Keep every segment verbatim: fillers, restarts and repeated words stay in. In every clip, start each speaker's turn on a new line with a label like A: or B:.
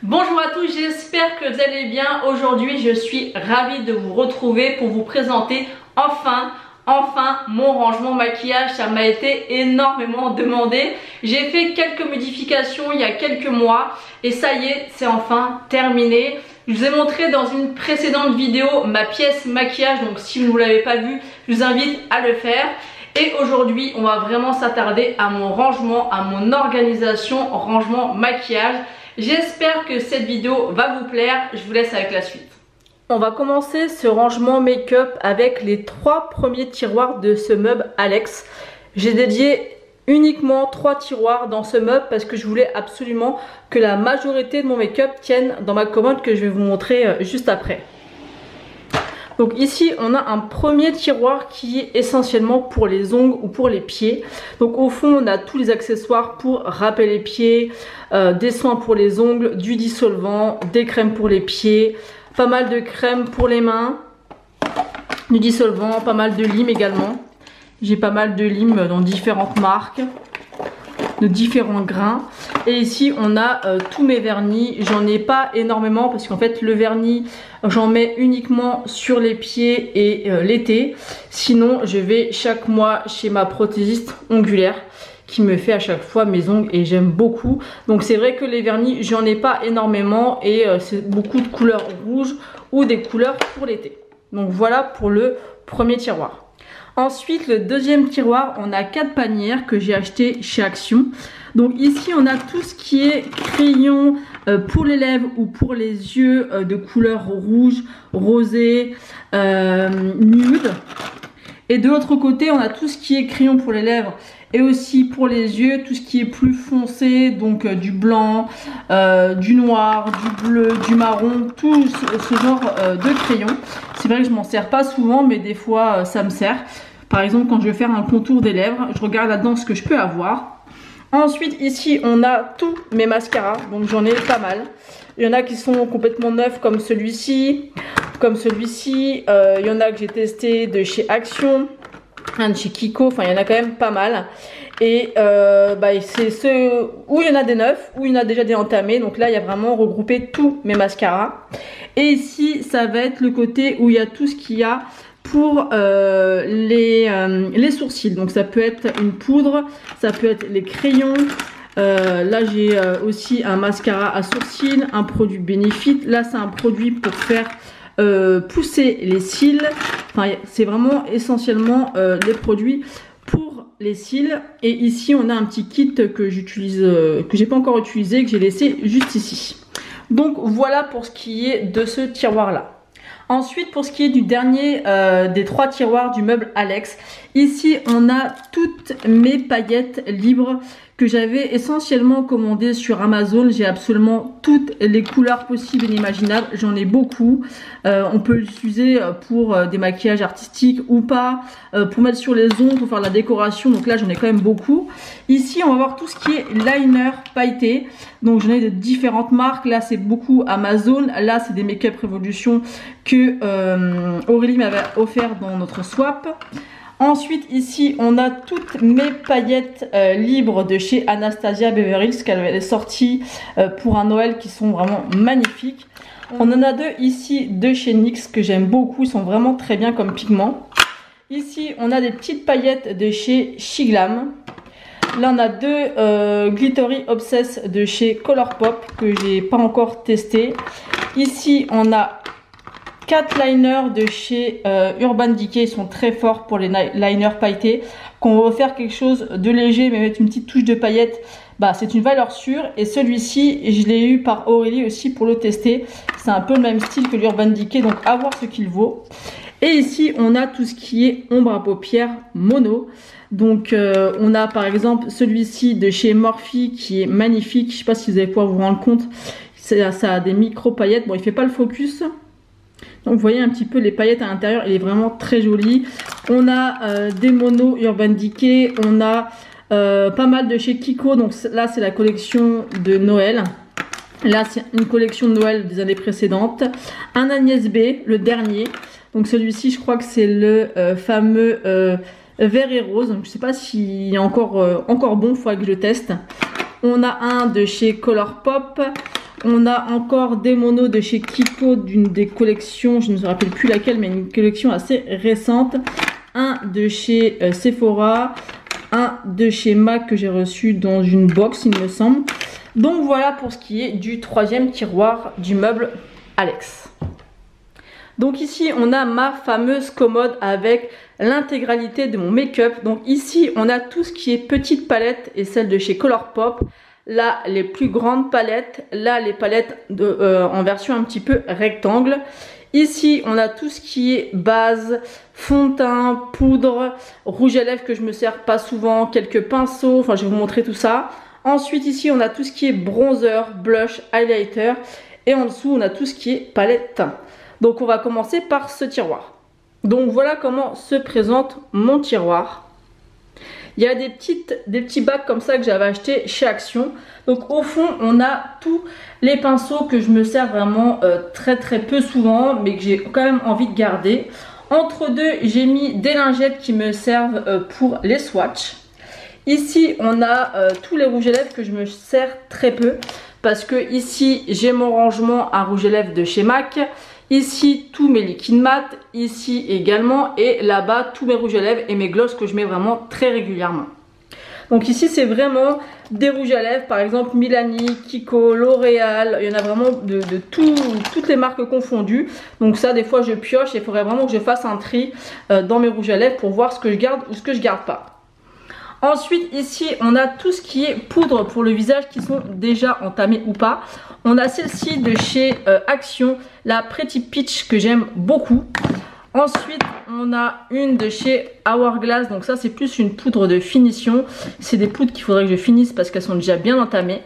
A: Bonjour à tous, j'espère que vous allez bien. Aujourd'hui, je suis ravie de vous retrouver pour vous présenter enfin, enfin mon rangement maquillage. Ça m'a été énormément demandé. J'ai fait quelques modifications il y a quelques mois et ça y est, c'est enfin terminé. Je vous ai montré dans une précédente vidéo ma pièce maquillage, donc si vous ne l'avez pas vu, je vous invite à le faire. Et aujourd'hui, on va vraiment s'attarder à mon rangement, à mon organisation, rangement maquillage. J'espère que cette vidéo va vous plaire. Je vous laisse avec la suite. On va commencer ce rangement make-up avec les trois premiers tiroirs de ce meuble Alex. J'ai dédié uniquement trois tiroirs dans ce meuble parce que je voulais absolument que la majorité de mon make-up tienne dans ma commode que je vais vous montrer juste après. Donc ici on a un premier tiroir qui est essentiellement pour les ongles ou pour les pieds. Donc au fond on a tous les accessoires pour râper les pieds, euh, des soins pour les ongles, du dissolvant, des crèmes pour les pieds, pas mal de crèmes pour les mains, du dissolvant, pas mal de lime également. J'ai pas mal de lime dans différentes marques, de différents grains. Et ici on a euh, tous mes vernis. J'en ai pas énormément parce qu'en fait le vernis j'en mets uniquement sur les pieds et euh, l'été. Sinon je vais chaque mois chez ma prothésiste ongulaire qui me fait à chaque fois mes ongles et j'aime beaucoup. Donc c'est vrai que les vernis j'en ai pas énormément et euh, c'est beaucoup de couleurs rouges ou des couleurs pour l'été. Donc voilà pour le premier tiroir. Ensuite, le deuxième tiroir, on a quatre panières que j'ai acheté chez Action. Donc ici, on a tout ce qui est crayon euh, pour les lèvres ou pour les yeux euh, de couleur rouge, rosé, euh, nude. Et de l'autre côté, on a tout ce qui est crayon pour les lèvres et aussi pour les yeux, tout ce qui est plus foncé, donc euh, du blanc, euh, du noir, du bleu, du marron, tout ce, ce genre euh, de crayon. C'est vrai que je m'en sers pas souvent, mais des fois euh, ça me sert. Par exemple, quand je vais faire un contour des lèvres, je regarde là-dedans ce que je peux avoir. Ensuite, ici, on a tous mes mascaras, donc j'en ai pas mal. Il y en a qui sont complètement neufs comme celui-ci, comme celui-ci. Euh, il y en a que j'ai testé de chez Action, un de chez Kiko, enfin il y en a quand même pas mal. Et euh, bah, c'est ceux où il y en a des neufs, où il y en a déjà des entamés. Donc là, il y a vraiment regroupé tous mes mascaras. Et ici, ça va être le côté où il y a tout ce qu'il y a pour euh, les, euh, les sourcils. Donc ça peut être une poudre, ça peut être les crayons. Euh, là j'ai euh, aussi un mascara à sourcils, un produit Benefit. Là c'est un produit pour faire euh, pousser les cils. Enfin c'est vraiment essentiellement euh, les produits pour les cils. Et ici on a un petit kit que j'utilise, euh, que j'ai pas encore utilisé, que j'ai laissé juste ici. Donc voilà pour ce qui est de ce tiroir là. Ensuite, pour ce qui est du dernier euh, des trois tiroirs du meuble Alex, ici on a toutes mes paillettes libres que j'avais essentiellement commandées sur Amazon. J'ai absolument toutes les couleurs possibles et inimaginables, j'en ai beaucoup. Euh, on peut l'utiliser pour euh, des maquillages artistiques ou pas, euh, pour mettre sur les ongles, pour faire la décoration, donc là j'en ai quand même beaucoup. Ici on va voir tout ce qui est liner pailleté, donc j'en ai de différentes marques. Là c'est beaucoup Amazon, là c'est des Make-up Revolution que euh, Aurélie m'avait offert dans notre swap. Ensuite ici on a toutes mes paillettes euh, libres de chez Anastasia Beverly Hills qu'elle avait sorties euh, pour un Noël qui sont vraiment magnifiques. On en a deux ici de chez N Y X que j'aime beaucoup, ils sont vraiment très bien comme pigments. Ici on a des petites paillettes de chez Shiglam. Là on a deux euh, Glittery Obsess de chez Colourpop que j'ai pas encore testé. Ici on a quatre liners de chez euh, Urban Decay, ils sont très forts pour les liners pailletés. Qu'on va faire quelque chose de léger mais mettre une petite touche de paillettes, bah, c'est une valeur sûre. Et celui-ci je l'ai eu par Aurélie aussi pour le tester. C'est un peu le même style que l'Urban Decay, donc à voir ce qu'il vaut. Et ici on a tout ce qui est ombre à paupières mono. Donc euh, on a par exemple celui-ci de chez Morphe qui est magnifique. Je sais pas si vous allez pouvoir vous rendre compte, ça, ça a des micro paillettes. Bon, il fait pas le focus. Donc vous voyez un petit peu les paillettes à l'intérieur, il est vraiment très joli. On a euh, des monos Urban Decay, on a euh, pas mal de chez Kiko. Donc là c'est la collection de Noël. Là c'est une collection de Noël des années précédentes. Un Agnès B, le dernier. Donc celui-ci je crois que c'est le euh, fameux euh, vert et rose. Donc, je ne sais pas s'il est encore, euh, encore bon, il faudra que je teste. On a un de chez Colourpop.
B: on a encore des monos de chez Kiko, d'une des collections, je ne me rappelle plus laquelle, mais une collection assez récente. Un de chez euh, Sephora, un de chez MAC que j'ai reçu dans une box, il me semble. Donc voilà pour ce qui est du troisième tiroir du meuble Alex. Donc ici on a ma fameuse commode avec l'intégralité de mon make-up. Donc ici on a tout ce qui est petite palette et celle de chez Colourpop. Là les plus grandes palettes, là les palettes de, euh, en version un petit peu rectangle. Ici on a tout ce qui est base, fond de teint, poudre, rouge à lèvres que je me sers pas souvent, quelques pinceaux, enfin je vais vous montrer tout ça. Ensuite ici on a tout ce qui est bronzer, blush, highlighter et en dessous on a tout ce qui est palette teint. Donc on va commencer par ce tiroir. Donc voilà comment se présente mon tiroir. Il y a des, petites, des petits bacs comme ça que j'avais acheté chez Action. Donc au fond on a tous les pinceaux que je me sers vraiment euh, très très peu souvent mais que j'ai quand même envie de garder. Entre deux j'ai mis des lingettes qui me servent euh, pour les swatchs. Ici on a euh, tous les rouges à lèvres que je me sers très peu parce que ici j'ai mon rangement à rouge à lèvres de chez MAC, ici tous mes liquides mat, ici également et là-bas tous mes rouges à lèvres et mes glosses que je mets vraiment très régulièrement. Donc ici c'est vraiment des rouges à lèvres, par exemple Milani, Kiko, L'Oréal, il y en a vraiment de, de tout, toutes les marques confondues. Donc ça des fois je pioche et il faudrait vraiment que je fasse un tri euh, dans mes rouges à lèvres pour voir ce que je garde ou ce que je garde pas. Ensuite ici on a tout ce qui est poudre pour le visage qui sont déjà entamées ou pas. On a celle-ci de chez euh, Action, la Pretty Peach que j'aime beaucoup. Ensuite on a une de chez Hourglass, donc ça c'est plus une poudre de finition. C'est des poudres qu'il faudrait que je finisse parce qu'elles sont déjà bien entamées.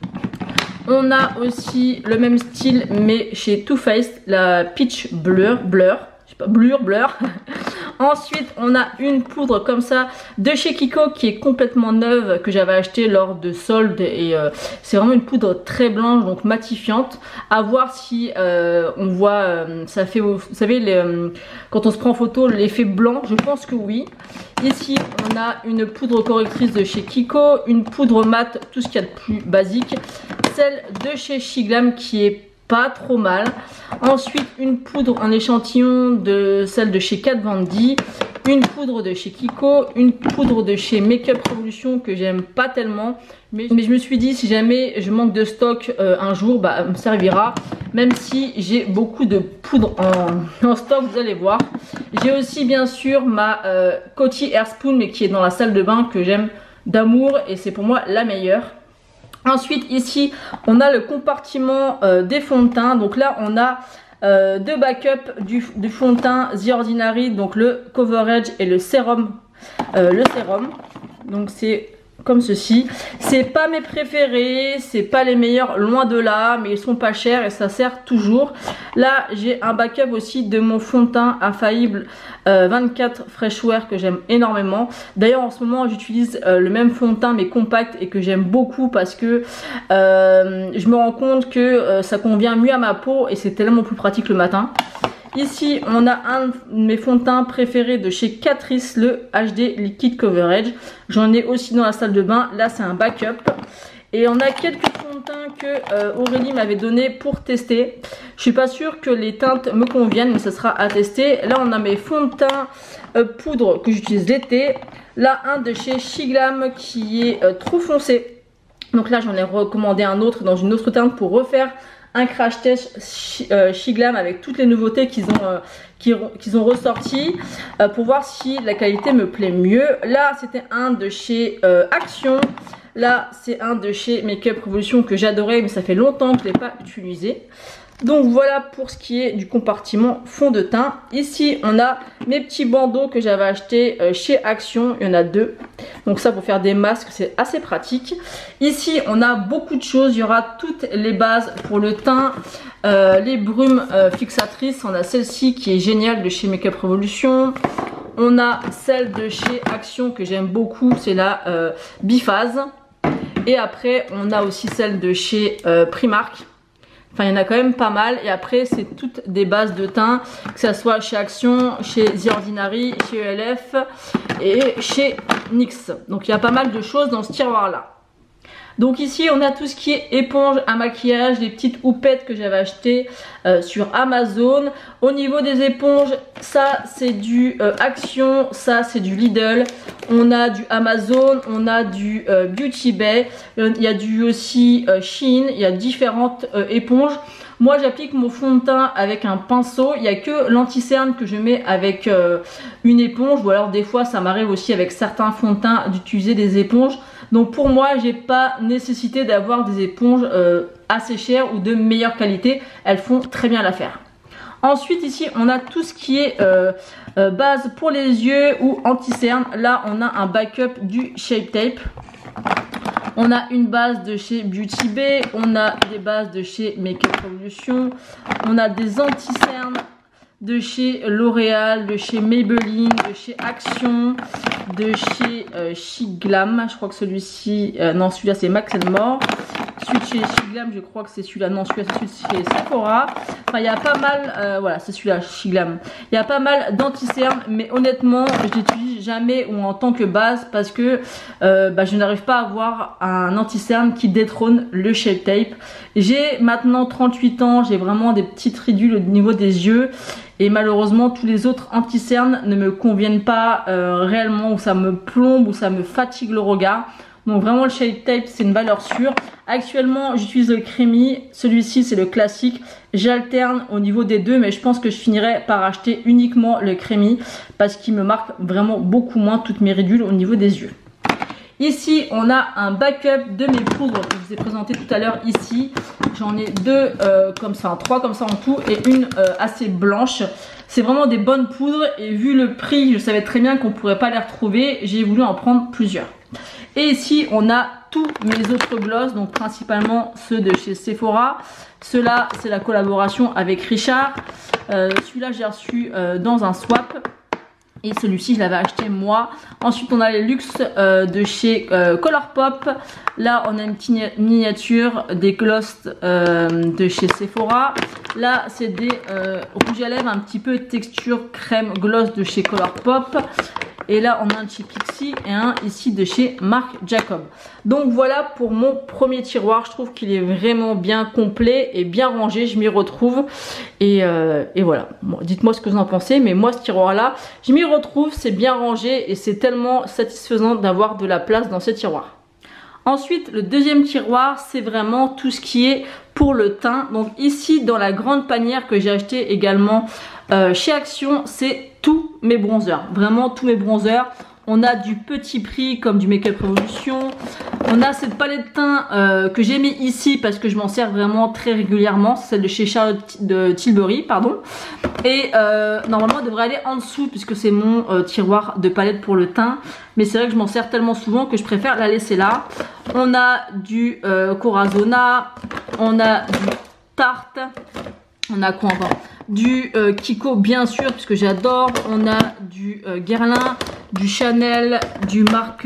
B: On a aussi le même style mais chez Too Faced, la Peach Blur, Blur, je sais pas, Blur, Blur. Ensuite on a une poudre comme ça de chez Kiko qui est complètement neuve que j'avais acheté lors de soldes et euh, c'est vraiment une poudre très blanche donc matifiante. À voir si euh, on voit euh, ça fait, vous savez les, euh, quand on se prend en photo l'effet blanc, je pense que oui. Ici on a une poudre correctrice de chez Kiko, une poudre mat, tout ce qu'il y a de plus basique, celle de chez Shiglam qui est pas trop mal. Ensuite une poudre en échantillon de celle de chez Kat Von D, une poudre de chez Kiko, une poudre de chez Makeup Revolution que j'aime pas tellement mais, mais je me suis dit si jamais je manque de stock euh, un jour bah me servira, même si j'ai beaucoup de poudre en, en stock, vous allez voir. J'ai aussi bien sûr ma euh, Coty Air Spoon mais qui est dans la salle de bain que j'aime d'amour et c'est pour moi la meilleure. Ensuite ici on a le compartiment euh, des fonds de teint. Donc là on a euh, deux backups du, du fond de teint The Ordinary, donc le Coverage et le sérum. Euh, le sérum. Donc c'est comme ceci. C'est pas mes préférés, c'est pas les meilleurs loin de là, mais ils sont pas chers et ça sert toujours. Là j'ai un backup aussi de mon fond de teint infaillible euh, vingt-quatre Fresh Wear que j'aime énormément. D'ailleurs en ce moment j'utilise euh, le même fond de teint mais compact et que j'aime beaucoup parce que euh, je me rends compte que euh, ça convient mieux à ma peau et c'est tellement plus pratique le matin. Ici on a un de mes fonds de teint préférés de chez Catrice, le H D Liquid Coverage. J'en ai aussi dans la salle de bain, là c'est un backup. Et on a quelques fonds de teint que euh, Aurélie m'avait donné pour tester. Je suis pas sûre que les teintes me conviennent mais ça sera à tester. Là on a mes fonds de teint euh, poudre que j'utilise l'été. Là un de chez Shiglam qui est euh, trop foncé. Donc là j'en ai recommandé un autre dans une autre teinte pour refaire un crash test Shiglam avec toutes les nouveautés qu'ils ont, euh, qu'ils ont ressorties euh, pour voir si la qualité me plaît mieux. Là c'était un de chez euh, Action. Là c'est un de chez Makeup Revolution que j'adorais mais ça fait longtemps que je ne l'ai pas utilisé. Donc voilà pour ce qui est du compartiment fond de teint. Ici on a mes petits bandeaux que j'avais achetés chez Action, il y en a deux. Donc ça pour faire des masques c'est assez pratique. Ici on a beaucoup de choses, il y aura toutes les bases pour le teint, euh, les brumes euh, fixatrices. On a celle-ci qui est géniale de chez Makeup Revolution. On a celle de chez Action que j'aime beaucoup, c'est la euh, biphase. Et après on a aussi celle de chez euh, Primark. Enfin il y en a quand même pas mal et après c'est toutes des bases de teint que ça soit chez Action, chez The Ordinary, chez E L F et chez N Y X. Donc il y a pas mal de choses dans ce tiroir là. Donc ici on a tout ce qui est éponge à maquillage, les petites houpettes que j'avais achetées euh, sur Amazon. Au niveau des éponges, ça c'est du euh, Action, ça c'est du Lidl, on a du Amazon, on a du euh, Beauty Bay, il y a du aussi euh, Shein, il y a différentes euh, éponges. Moi j'applique mon fond de teint avec un pinceau, il n'y a que l'anti-cerne que je mets avec euh, une éponge, ou alors des fois ça m'arrive aussi avec certains fonds de teint d'utiliser des éponges. Donc pour moi j'ai pas nécessité d'avoir des éponges euh, assez chères ou de meilleure qualité, elles font très bien l'affaire. Ensuite ici on a tout ce qui est euh, euh, base pour les yeux ou anti-cerne. Là on a un backup du Shape Tape. On a une base de chez Beauty Bay, on a des bases de chez Makeup Revolution, on a des anti-cernes de chez L'Oréal, de chez Maybelline, de chez Action, de chez euh, Chic Glam. Je crois que celui-ci, euh, non celui-là c'est Max and More. Celui de chez Chic Glam, je crois que c'est celui-là, non celui-là c'est celui de chez Sephora. Enfin il y a pas mal, euh, voilà c'est celui-là Chic Glam. Il y a pas mal d'anti-cernes, mais honnêtement je l'utilise jamais ou en tant que base parce que euh, bah, je n'arrive pas à avoir un anti-cerne qui détrône le Shape Tape. J'ai maintenant trente-huit ans, j'ai vraiment des petites ridules au niveau des yeux. Et malheureusement tous les autres anti-cernes ne me conviennent pas euh, réellement, ou ça me plombe ou ça me fatigue le regard. Donc vraiment le Shape Tape c'est une valeur sûre. Actuellement j'utilise le crémi, celui-ci c'est le classique. J'alterne au niveau des deux, mais je pense que je finirai par acheter uniquement le crémi parce qu'il me marque vraiment beaucoup moins toutes mes ridules au niveau des yeux. Ici on a un backup de mes poudres que je vous ai présenté tout à l'heure ici. J'en ai deux euh, comme ça, trois comme ça en tout et une euh, assez blanche. C'est vraiment des bonnes poudres et vu le prix, je savais très bien qu'on ne pourrait pas les retrouver. J'ai voulu en prendre plusieurs. Et ici on a tous mes autres gloss, donc principalement ceux de chez Sephora. Ceux-là c'est la collaboration avec Richard. Euh, Celui-là j'ai reçu euh, dans un swap. Et celui-ci je l'avais acheté moi. Ensuite on a les luxe euh, de chez euh, Colourpop. Là on a une petite miniature des gloss euh, de chez Sephora. Là c'est des euh, rouges à lèvres un petit peu texture crème gloss de chez Colourpop. Et là on a un de chez Pixi et un ici de chez Marc Jacob. Donc voilà pour mon premier tiroir. Je trouve qu'il est vraiment bien complet et bien rangé. Je m'y retrouve. Et, euh, et voilà. Bon, dites-moi ce que vous en pensez. Mais moi ce tiroir là, je m'y retrouve. C'est bien rangé et c'est tellement satisfaisant d'avoir de la place dans ces tiroirs. Ensuite le deuxième tiroir c'est vraiment tout ce qui est pour le teint. Donc ici dans la grande panière que j'ai acheté également euh, chez Action, c'est tous mes bronzers, vraiment tous mes bronzers. On a du petit prix comme du Makeup Revolution. On a cette palette de teint euh, que j'ai mis ici parce que je m'en sers vraiment très régulièrement. C'est celle de chez Charlotte de Tilbury, pardon. Et euh, normalement elle devrait aller en dessous puisque c'est mon euh, tiroir de palette pour le teint. Mais c'est vrai que je m'en sers tellement souvent que je préfère la laisser là. On a du euh, Corazona. On a du Tarte. On a quoi encore? Du euh, Kiko bien sûr puisque j'adore. On a du euh, Guerlain, du Chanel, du Marc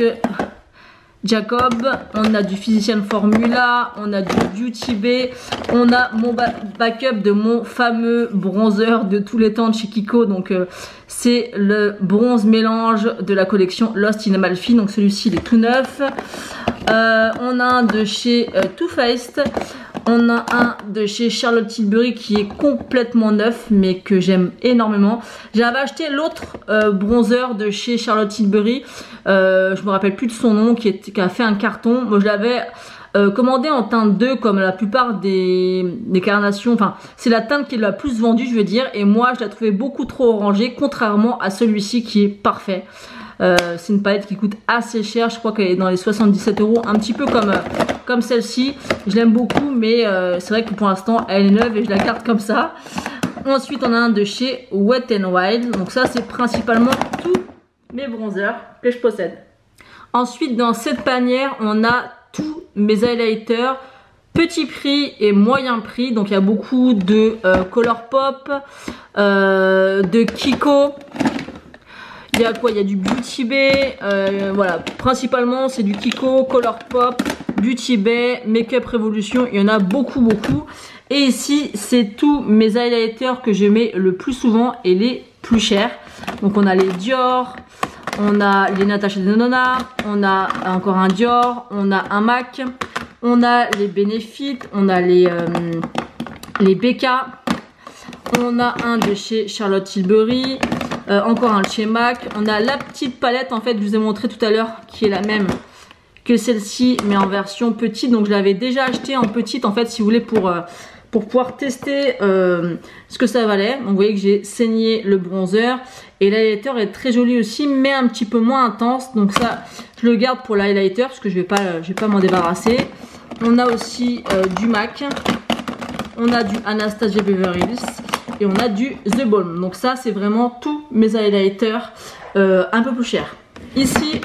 B: Jacob. On a du Physician Formula. On a du Beauty Bay. On a mon ba backup de mon fameux bronzer de tous les temps de chez Kiko. Donc euh, c'est le bronze mélange de la collection Lost in Amalfi. Donc celui-ci il est tout neuf. Euh, on a un de chez euh, Too Faced. On a un de chez Charlotte Tilbury qui est complètement neuf mais que j'aime énormément. J'avais acheté l'autre euh, bronzer de chez Charlotte Tilbury. Euh, je me rappelle plus de son nom qui, est, qui a fait un carton. Moi je l'avais euh, commandé en teinte deux comme la plupart des, des carnations. Enfin c'est la teinte qui est la plus vendue je veux dire. Et moi je la trouvais beaucoup trop orangée contrairement à celui-ci qui est parfait. Euh, c'est une palette qui coûte assez cher, je crois qu'elle est dans les soixante-dix-sept euros, un petit peu comme, euh, comme celle-ci. Je l'aime beaucoup mais euh, c'est vrai que pour l'instant elle est neuve et je la garde comme ça. Ensuite on a un de chez Wet n Wild, donc ça c'est principalement tous mes bronzers que je possède. Ensuite dans cette panière on a tous mes highlighters petit prix et moyen prix, donc il y a beaucoup de euh, Colourpop, euh, de Kiko. Il y a quoi? Il y a du Beauty Bay, euh, voilà, principalement c'est du Kiko, Colourpop, Beauty Bay, Makeup Revolution, il y en a beaucoup beaucoup. Et ici c'est tous mes highlighters que je mets le plus souvent et les plus chers. Donc on a les Dior, on a les Natasha Denona, on a encore un Dior, on a un MAC, On a les Benefit, on a les, euh, les B K. On a un de chez Charlotte Tilbury. Euh, encore un de chez MAC. On a la petite palette en fait que je vous ai montré tout à l'heure qui est la même que celle-ci mais en version petite. Donc je l'avais déjà acheté en petite en fait si vous voulez pour, euh, pour pouvoir tester euh, ce que ça valait. Donc vous voyez que j'ai saigné le bronzer et l'highlighter est très joli aussi mais un petit peu moins intense. Donc ça je le garde pour l'highlighter parce que je vais pas, je vais pas m'en débarrasser. On a aussi euh, du MAC. On a du Anastasia Beverly Hills. Et on a du The Balm. Donc ça c'est vraiment tous mes highlighters euh, un peu plus chers. Ici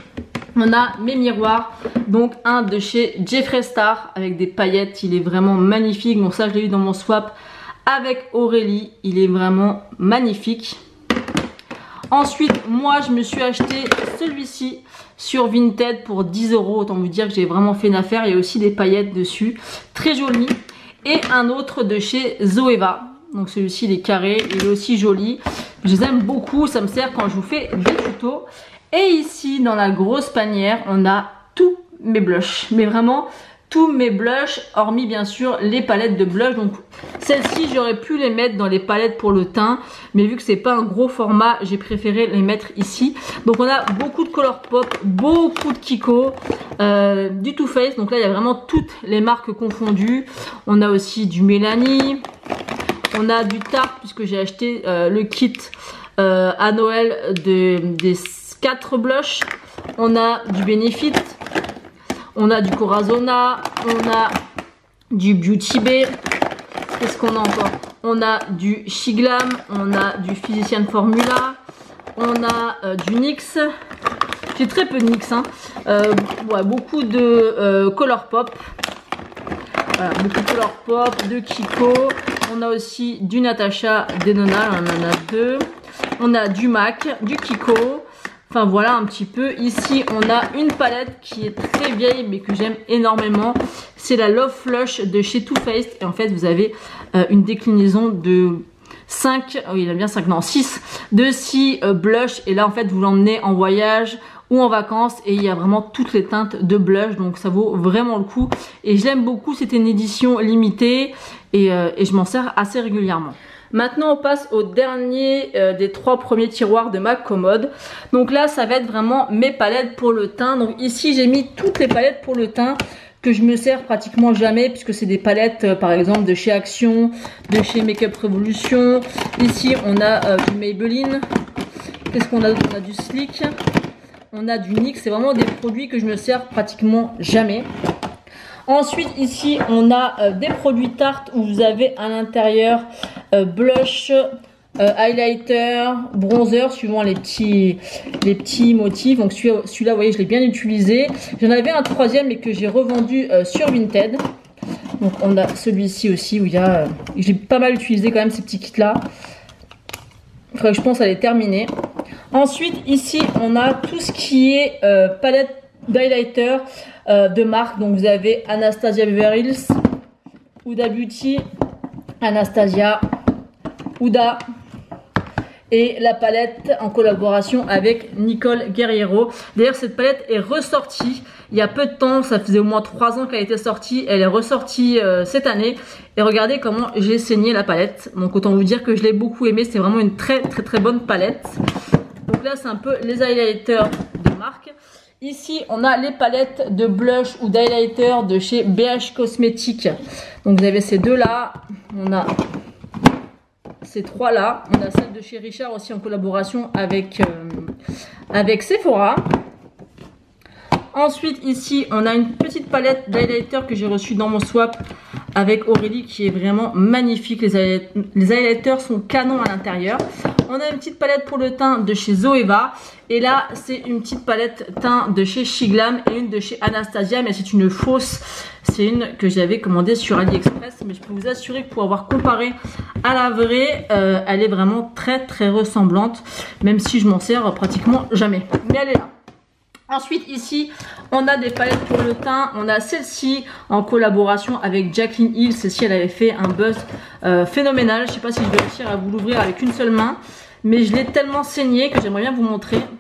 B: on a mes miroirs. Donc un de chez Jeffree Star avec des paillettes. Il est vraiment magnifique. Donc ça je l'ai eu dans mon swap avec Aurélie. Il est vraiment magnifique. Ensuite moi je me suis acheté celui-ci sur Vinted pour dix euros. Autant vous dire que j'ai vraiment fait une affaire. Il y a aussi des paillettes dessus. Très joli. Et un autre de chez Zoeva. Donc celui-ci il est carré, il est aussi joli. Je les aime beaucoup, ça me sert quand je vous fais des tutos. Et ici dans la grosse panière, on a tous mes blushs. Mais vraiment tous mes blushs, hormis bien sûr les palettes de blush. Donc celles-ci j'aurais pu les mettre dans les palettes pour le teint. Mais vu que c'est pas un gros format, j'ai préféré les mettre ici. Donc on a beaucoup de Colourpop, beaucoup de Kiko, euh, du Too Faced. Donc là il y a vraiment toutes les marques confondues. On a aussi du Mélanie. On a du Tarte puisque j'ai acheté euh, le kit euh, à Noël de, des quatre blushs. On a du Benefit. On a du Corazona. On a du Beauty Bay. Qu'est-ce qu'on a encore? On a du Shiglam. On a du Physician Formula. On a euh, du N Y X. J'ai très peu de N Y X. Hein. Euh, ouais, beaucoup de euh, Colourpop. Voilà, beaucoup de Colourpop, de Kiko. On a aussi du Natasha Denona, on en a deux. On a du MAC, du Kiko. Enfin voilà un petit peu. Ici on a une palette qui est très vieille mais que j'aime énormément. C'est la Love Flush de chez Too Faced. Et en fait vous avez euh, une déclinaison de cinq, oui il a bien cinq, non six, de six euh, blush. Et là en fait vous l'emmenez en voyage ou en vacances et il y a vraiment toutes les teintes de blush. Donc ça vaut vraiment le coup. Et je l'aime beaucoup, c'était une édition limitée. Et, euh, et je m'en sers assez régulièrement. Maintenant on passe au dernier euh, des trois premiers tiroirs de ma commode. Donc là ça va être vraiment mes palettes pour le teint. Donc ici j'ai mis toutes les palettes pour le teint que je me sers pratiquement jamais puisque c'est des palettes euh, par exemple de chez Action, de chez Makeup Revolution. Ici on a euh, du Maybelline. Qu'est-ce qu'on a d'autre? On a du Sleek. On a du N Y X. C'est vraiment des produits que je me sers pratiquement jamais. Ensuite ici on a euh, des produits Tarte où vous avez à l'intérieur euh, blush, euh, highlighter, bronzer suivant les petits, les petits motifs. Donc celui-là celui vous voyez je l'ai bien utilisé. J'en avais un troisième mais que j'ai revendu euh, sur Vinted. Donc on a celui-ci aussi où il y a, euh, j'ai pas mal utilisé quand même ces petits kits là. Il faudrait que je pense à les terminer. Ensuite ici on a tout ce qui est euh, palette d'highlighter euh, de marque. Donc vous avez Anastasia Beverly Hills, Huda Beauty, Anastasia, Huda et la palette en collaboration avec Nicole Guerriero. D'ailleurs cette palette est ressortie il y a peu de temps, ça faisait au moins trois ans qu'elle était sortie. Elle est ressortie euh, cette année et regardez comment j'ai saigné la palette. Donc autant vous dire que je l'ai beaucoup aimée, c'est vraiment une très très très bonne palette. Donc là c'est un peu les highlighters de marque. Ici, on a les palettes de blush ou d'highlighter de chez B H Cosmetics. Donc, vous avez ces deux-là. On a ces trois-là. On a celle de chez Richard aussi en collaboration avec, euh, avec Sephora. Ensuite, ici, on a une petite palette d'highlighter que j'ai reçue dans mon swap avec Aurélie qui est vraiment magnifique. Les highlighters, les highlighters sont canons à l'intérieur. On a une petite palette pour le teint de chez Zoeva. Et là, c'est une petite palette teint de chez Shiglam et une de chez Anastasia. Mais c'est une fausse. C'est une que j'avais commandée sur AliExpress. Mais je peux vous assurer que pour avoir comparé à la vraie, euh, elle est vraiment très très ressemblante. Même si je m'en sers pratiquement jamais. Mais elle est là. Ensuite ici on a des palettes pour le teint. On a celle-ci en collaboration avec Jaclyn Hill. Celle-ci elle avait fait un buzz euh, phénoménal. Je ne sais pas si je vais réussir à vous l'ouvrir avec une seule main. Mais je l'ai tellement saignée que j'aimerais bien vous montrer.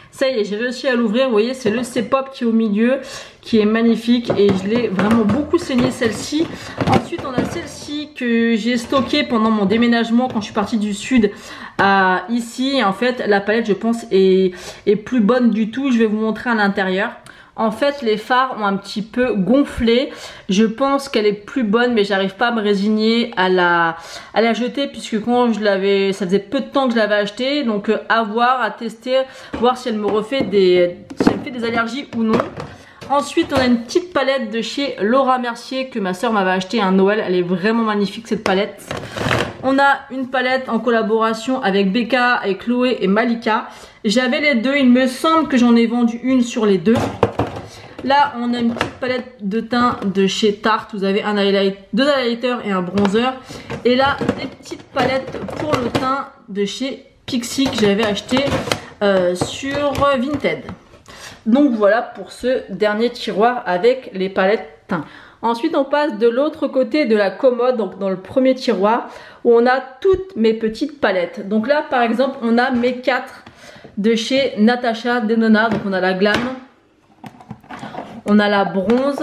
B: Ça y est, j'ai réussi à l'ouvrir. Vous voyez, c'est le C-Pop qui est au milieu, qui est magnifique et je l'ai vraiment beaucoup saigné celle-ci. Ensuite, on a celle-ci que j'ai stockée pendant mon déménagement quand je suis partie du sud à ici. Et en fait, la palette, je pense, est, est plus bonne du tout. Je vais vous montrer à l'intérieur. En fait, les fards ont un petit peu gonflé. Je pense qu'elle est plus bonne, mais j'arrive pas à me résigner à la, à la jeter puisque quand je l'avais, ça faisait peu de temps que je l'avais achetée. Donc, euh, à voir, à tester, voir si elle me refait des, si elle fait des allergies ou non. Ensuite, on a une petite palette de chez Laura Mercier que ma soeur m'avait acheté à Noël. Elle est vraiment magnifique cette palette. On a une palette en collaboration avec Becca, avec Chloé et Malika. J'avais les deux, il me semble que j'en ai vendu une sur les deux. Là, on a une petite palette de teint de chez Tarte. Vous avez un highlight, deux highlighters et un bronzer. Et là, des petites palettes pour le teint de chez Pixi que j'avais acheté euh, sur Vinted. Donc voilà pour ce dernier tiroir avec les palettes teint. Ensuite, on passe de l'autre côté de la commode, donc dans le premier tiroir, où on a toutes mes petites palettes. Donc là, par exemple, on a mes quatre de chez Natasha Denona. Donc on a la Glam. On a la bronze,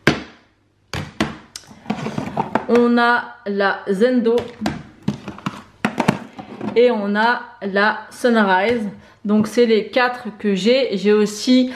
B: on a la Zendo et on a la Sunrise. Donc c'est les quatre que j'ai. J'ai aussi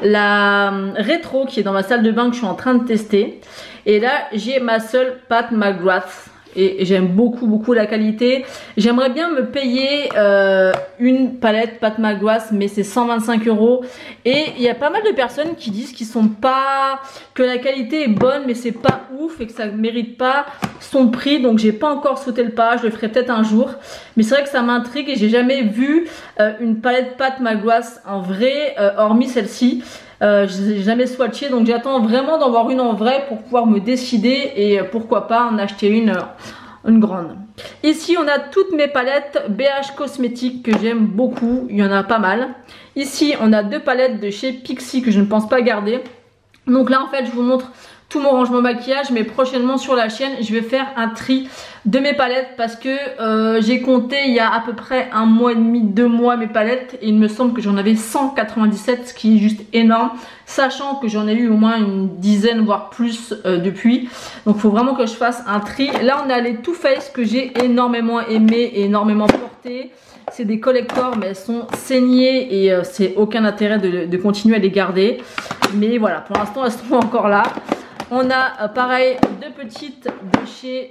B: la rétro qui est dans ma salle de bain que je suis en train de tester. Et là j'ai ma seule Pat McGrath. Et j'aime beaucoup beaucoup la qualité. J'aimerais bien me payer euh, une palette Pat McGrath, mais c'est cent vingt-cinq euros. Et il y a pas mal de personnes qui disent qu'ils sont pas, que la qualité est bonne, mais c'est pas ouf et que ça mérite pas son prix. Donc j'ai pas encore sauté le pas. Je le ferai peut-être un jour. Mais c'est vrai que ça m'intrigue et j'ai jamais vu euh, une palette Pat McGrath en vrai, euh, hormis celle-ci. Euh, je n'ai jamais swatché, donc j'attends vraiment d'en voir une en vrai pour pouvoir me décider et pourquoi pas en acheter une, une grande. Ici on a toutes mes palettes B H Cosmétiques que j'aime beaucoup, il y en a pas mal. Ici on a deux palettes de chez Pixi que je ne pense pas garder. Donc là en fait je vous montre tout mon rangement maquillage, mais prochainement sur la chaîne je vais faire un tri de mes palettes parce que euh, j'ai compté il y a à peu près un mois et demi, deux mois mes palettes et il me semble que j'en avais cent quatre-vingt-dix-sept, ce qui est juste énorme, sachant que j'en ai eu au moins une dizaine voire plus euh, depuis. Donc il faut vraiment que je fasse un tri. Là on a les Too Faced que j'ai énormément aimé et énormément porté. C'est des collectors mais elles sont saignées et euh, c'est aucun intérêt de, de continuer à les garder. Mais voilà, pour l'instant elles sont encore là. On a euh, pareil deux petites de chez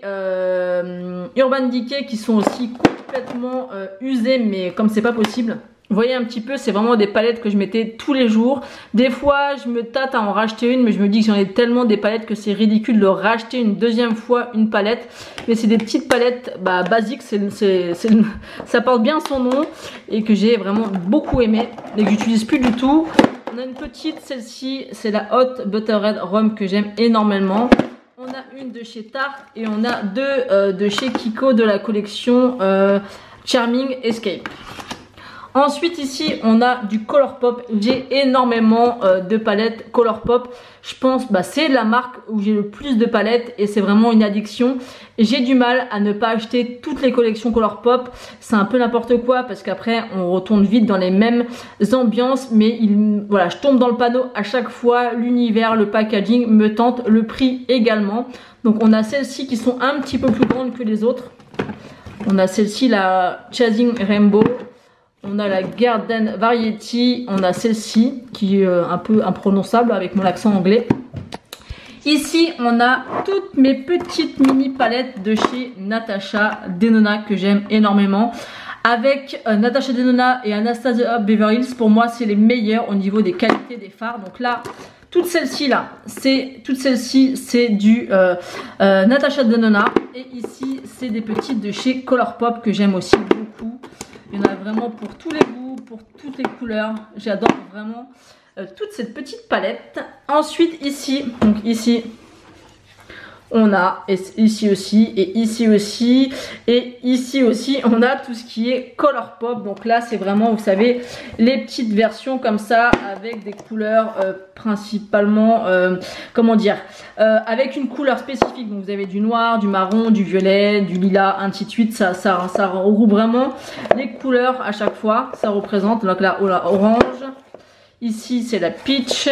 B: euh, Urban Decay qui sont aussi complètement euh, usées, mais comme c'est pas possible. Vous voyez un petit peu, c'est vraiment des palettes que je mettais tous les jours. Des fois je me tâte à en racheter une, mais je me dis que j'en ai tellement des palettes que c'est ridicule de racheter une deuxième fois une palette. Mais c'est des petites palettes bah, basiques, c'est, c'est, c'est, ça porte bien son nom et que j'ai vraiment beaucoup aimé et que j'utilise plus du tout. On a une petite, celle-ci, c'est la Hot Butter Red Rum que j'aime énormément. On a une de chez Tarte et on a deux euh, de chez Kiko de la collection euh, Charming Escape. Ensuite ici on a du Colourpop. J'ai énormément euh, de palettes Colourpop. Je pense bah, c'est la marque où j'ai le plus de palettes et c'est vraiment une addiction. J'ai du mal à ne pas acheter toutes les collections Colourpop. C'est un peu n'importe quoi parce qu'après on retourne vite dans les mêmes ambiances. Mais il, voilà, je tombe dans le panneau à chaque fois. L'univers, le packaging me tente, le prix également. Donc on a celles-ci qui sont un petit peu plus grandes que les autres. On a celle-ci, la Chasing Rainbow. On a la Garden Variety, on a celle-ci qui est un peu imprononçable avec mon accent anglais. Ici, on a toutes mes petites mini palettes de chez Natasha Denona que j'aime énormément. Avec euh, Natasha Denona et Anastasia Beverly Hills, pour moi, c'est les meilleurs au niveau des qualités des fards. Donc là, toutes celles-ci là, c'est toutes celles-ci, c'est du euh, euh, Natasha Denona. Et ici, c'est des petites de chez Colourpop que j'aime aussi beaucoup. Il y en a vraiment pour tous les goûts, pour toutes les couleurs. J'adore vraiment euh, toute cette petite palette. Ensuite ici, donc ici, on a, et ici aussi, et ici aussi, et ici aussi, on a tout ce qui est Colourpop. Donc là, c'est vraiment, vous savez, les petites versions comme ça, avec des couleurs euh, principalement, euh, comment dire, euh, avec une couleur spécifique. Donc vous avez du noir, du marron, du violet, du lilas, ainsi de suite. Ça, ça, ça regroupe vraiment les couleurs à chaque fois. Ça représente, donc là, la orange. Ici, c'est la peach.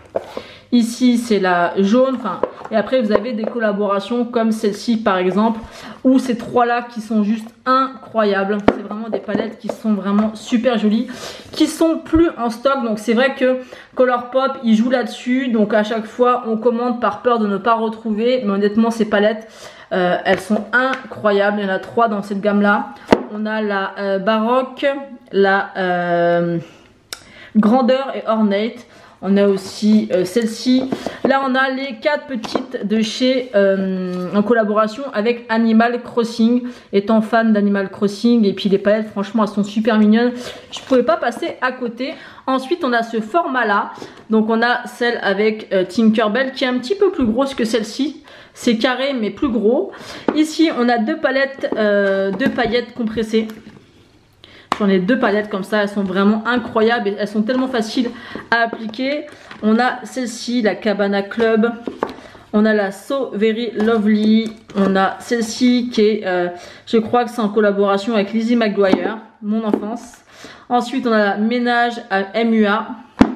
B: Ici, c'est la jaune. Enfin, et après, vous avez des collaborations comme celle-ci, par exemple, où ces trois-là qui sont juste incroyables. C'est vraiment des palettes qui sont vraiment super jolies, qui sont plus en stock. Donc, c'est vrai que Colourpop, il joue là-dessus. Donc, à chaque fois, on commande par peur de ne pas retrouver. Mais honnêtement, ces palettes, euh, elles sont incroyables. Il y en a trois dans cette gamme-là. On a la euh, baroque, la euh, grandeur et ornate. On a aussi euh, celle-ci. Là, on a les quatre petites de chez, euh, en collaboration avec Animal Crossing. Étant fan d'Animal Crossing, et puis les palettes, franchement, elles sont super mignonnes. Je ne pouvais pas passer à côté. Ensuite, on a ce format-là. Donc, on a celle avec euh, Tinkerbell qui est un petit peu plus grosse que celle-ci. C'est carré, mais plus gros. Ici, on a deux palettes, euh, deux paillettes compressées. J'en ai deux palettes comme ça, elles sont vraiment incroyables et elles sont tellement faciles à appliquer. On a celle-ci, la Cabana Club. On a la So Very Lovely. On a celle-ci qui est, euh, je crois que c'est en collaboration avec Lizzie McGuire, mon enfance. Ensuite, on a la Ménage à M U A.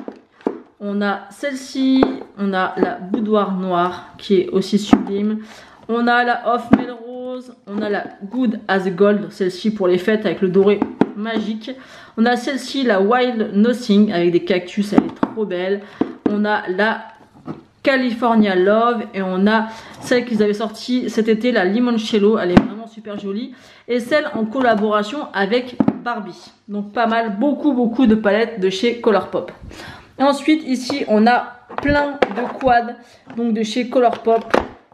B: On a celle-ci, on a la Boudoir Noire qui est aussi sublime. On a la Off Melrose, on a la Good as Gold, celle-ci pour les fêtes avec le doré magique. On a celle-ci, la Wild Nothing avec des cactus, elle est trop belle. On a la California Love et on a celle qu'ils avaient sortie cet été, la Limoncello, elle est vraiment super jolie. Et celle en collaboration avec Barbie. Donc pas mal, beaucoup beaucoup de palettes de chez Colourpop. Et ensuite ici on a plein de quads donc de chez Colourpop.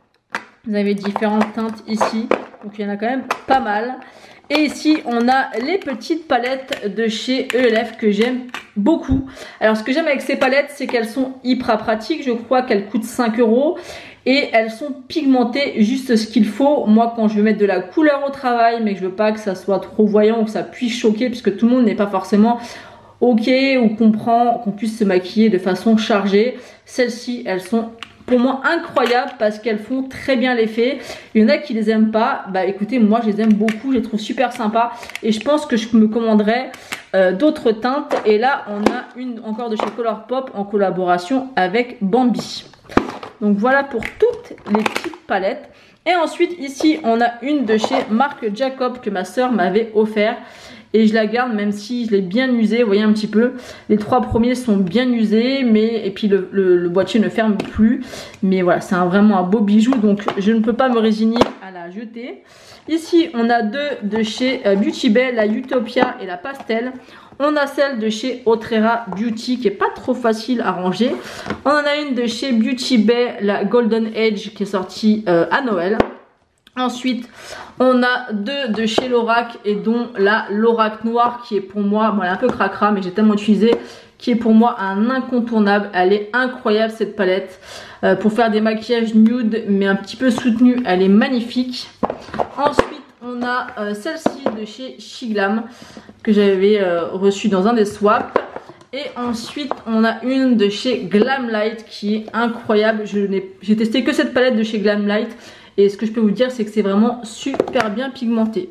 B: Vous avez différentes teintes ici, donc il y en a quand même pas mal. Et ici, on a les petites palettes de chez E L F que j'aime beaucoup. Alors, ce que j'aime avec ces palettes, c'est qu'elles sont hyper pratiques. Je crois qu'elles coûtent cinq euros et elles sont pigmentées juste ce qu'il faut. Moi, quand je veux mettre de la couleur au travail, mais que je veux pas que ça soit trop voyant ou que ça puisse choquer, puisque tout le monde n'est pas forcément ok ou comprend qu'on puisse se maquiller de façon chargée. Celles-ci, elles sont pour moi incroyables parce qu'elles font très bien l'effet. Il y en a qui les aiment pas, bah écoutez, moi je les aime beaucoup, je les trouve super sympas et je pense que je me commanderai euh, d'autres teintes. Et là on a une encore de chez Colourpop en collaboration avec Bambi. Donc voilà pour toutes les petites palettes. Et ensuite ici on a une de chez Marc Jacob que ma soeur m'avait offert. Et je la garde même si je l'ai bien usée, vous voyez un petit peu. Les trois premiers sont bien usés, mais et puis le, le, le boîtier ne ferme plus. Mais voilà, c'est un, vraiment un beau bijou, donc je ne peux pas me résigner à la jeter. Ici, on a deux de chez euh, Beauty Bay, la Utopia et la Pastel. On a celle de chez Otrera Beauty qui est pas trop facile à ranger. On en a une de chez Beauty Bay, la Golden Age qui est sortie euh, à Noël. Ensuite, on a deux de chez Lorac et dont la Lorac Noire qui est pour moi, bon elle est un peu cracra mais j'ai tellement utilisé, qui est pour moi un incontournable. Elle est incroyable cette palette euh, pour faire des maquillages nude mais un petit peu soutenu, elle est magnifique. Ensuite, on a euh, celle-ci de chez Shiglam que j'avais euh, reçue dans un des swaps. Et ensuite, on a une de chez Glamlight qui est incroyable. J'ai testé que cette palette de chez Glamlight. Et ce que je peux vous dire, c'est que c'est vraiment super bien pigmenté.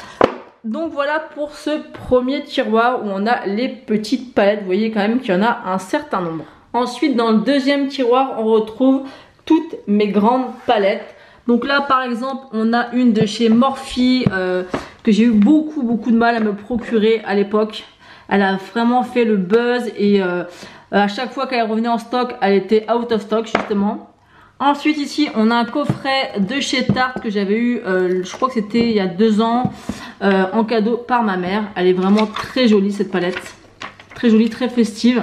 B: Donc voilà pour ce premier tiroir où on a les petites palettes. Vous voyez quand même qu'il y en a un certain nombre. Ensuite, dans le deuxième tiroir, on retrouve toutes mes grandes palettes. Donc là, par exemple, on a une de chez Morphe euh, que j'ai eu beaucoup, beaucoup de mal à me procurer à l'époque. Elle a vraiment fait le buzz et euh, à chaque fois qu'elle revenait en stock, elle était out of stock justement. Ensuite ici on a un coffret de chez Tarte que j'avais eu, euh, je crois que c'était il y a deux ans, euh, en cadeau par ma mère. Elle est vraiment très jolie cette palette, très jolie, très festive.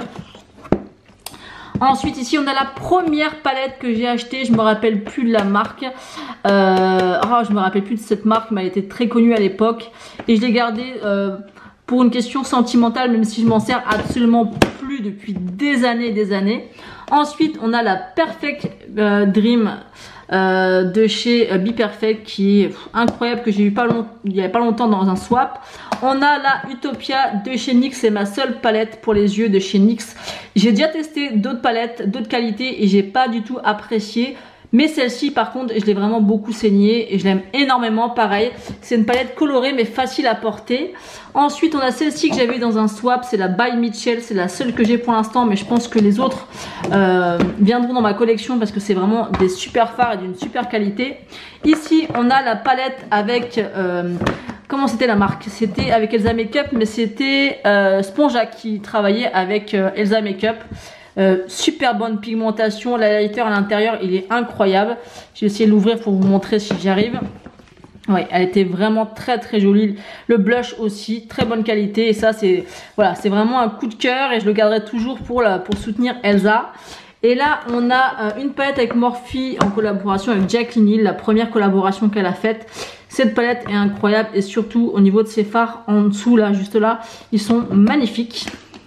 B: Ensuite ici on a la première palette que j'ai achetée, je me rappelle plus de la marque, euh, oh, je me rappelle plus de cette marque mais elle était très connue à l'époque et je l'ai gardée euh, pour une question sentimentale même si je m'en sers absolument plus depuis des années et des années. Ensuite, on a la Perfect euh, Dream
A: euh, de chez euh, Be Perfect qui est pff, incroyable, que j'ai eu pas long, il y a pas longtemps dans un swap. On a la Utopia de chez N Y X, c'est ma seule palette pour les yeux de chez N Y X. J'ai déjà testé d'autres palettes, d'autres qualités et j'ai pas du tout apprécié. Mais celle-ci par contre je l'ai vraiment beaucoup saignée et je l'aime énormément. Pareil, c'est une palette colorée mais facile à porter. Ensuite on a celle-ci que j'avais dans un swap, c'est la By Mitchell, c'est la seule que j'ai pour l'instant, mais je pense que les autres euh, viendront dans ma collection parce que c'est vraiment des super fards et d'une super qualité. Ici on a la palette avec euh, comment c'était la marque, c'était avec Elsa Makeup, mais c'était euh, Sponja qui travaillait avec euh, Elsa Makeup. Euh, super bonne pigmentation, l'highlighter à l'intérieur il est incroyable. Je vais essayer de l'ouvrir pour vous montrer si j'y arrive. Ouais, elle était vraiment très très jolie. Le blush aussi, très bonne qualité. Et ça c'est voilà, c'est vraiment un coup de cœur et je le garderai toujours pour, la, pour soutenir Elsa. Et là on a euh, une palette avec Morphe en collaboration avec Jaclyn Hill, la première collaboration qu'elle a faite. Cette palette est incroyable et surtout au niveau de ses fards en dessous là, juste là, ils sont magnifiques.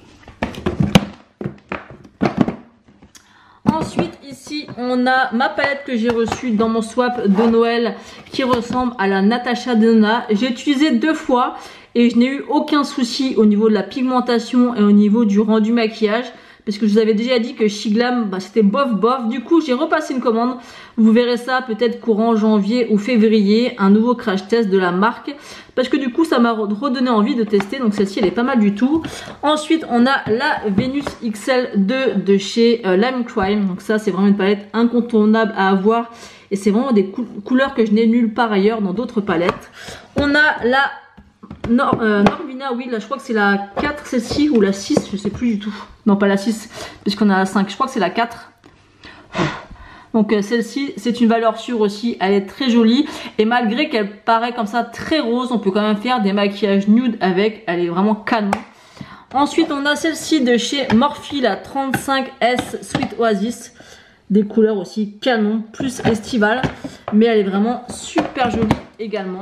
A: Ensuite ici on a ma palette que j'ai reçue dans mon swap de Noël qui ressemble à la Natasha Denona. J'ai utilisé deux fois et je n'ai eu aucun souci au niveau de la pigmentation et au niveau du rendu maquillage. Parce que je vous avais déjà dit que Shiglam bah, c'était bof bof. Du coup j'ai repassé une commande. Vous verrez ça peut-être courant janvier ou février. Un nouveau crash test de la marque. Parce que du coup ça m'a redonné envie de tester. Donc celle-ci elle est pas mal du tout. Ensuite on a la Venus X L deux de chez euh, Lime Crime. Donc ça c'est vraiment une palette incontournable à avoir. Et c'est vraiment des cou couleurs que je n'ai nulle part ailleurs dans d'autres palettes. On a la Nor euh, Norvina, oui, là je crois que c'est la quatre celle-ci ou la six, je sais plus du tout. Non, pas la six, puisqu'on a la cinq, je crois que c'est la quatre. Donc euh, celle-ci, c'est une valeur sûre aussi, elle est très jolie. Et malgré qu'elle paraît comme ça très rose, on peut quand même faire des maquillages nude avec, elle est vraiment canon. Ensuite, on a celle-ci de chez Morphe, la trente-cinq S Sweet Oasis. Des couleurs aussi canon, plus estivale, mais elle est vraiment super jolie également.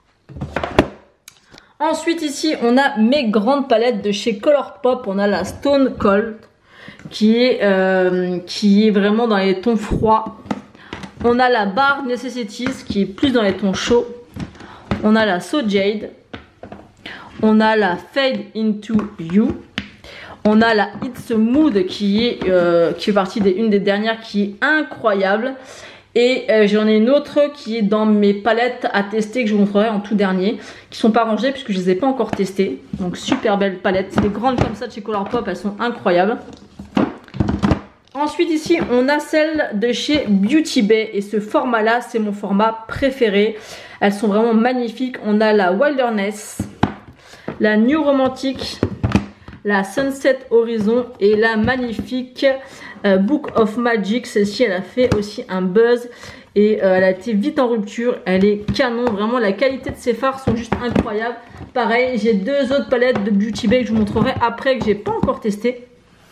A: Ensuite ici on a mes grandes palettes de chez Colourpop. On a la Stone Cold qui est, euh, qui est vraiment dans les tons froids. On a la Bare Necessities qui est plus dans les tons chauds. On a la So Jade. On a la Fade Into You. On a la It's a Mood qui est, euh, qui fait partie des une des dernières, qui est incroyable. Et euh, j'en ai une autre qui est dans mes palettes à tester, que je vous montrerai en tout dernier, qui sont pas rangées puisque je les ai pas encore testées. Donc super belle palette, c'est des grandes comme ça de chez Colourpop, elles sont incroyables. Ensuite ici on a celle de chez Beauty Bay et ce format là c'est mon format préféré. Elles sont vraiment magnifiques. On a la Wilderness, la New Romantic, la Sunset Horizon et la magnifique euh, Book of Magic. Celle-ci elle a fait aussi un buzz et euh, elle a été vite en rupture. Elle est canon, vraiment la qualité de ces fards sont juste incroyables. Pareil, j'ai deux autres palettes de Beauty Bay que je vous montrerai après, que j'ai pas encore testé.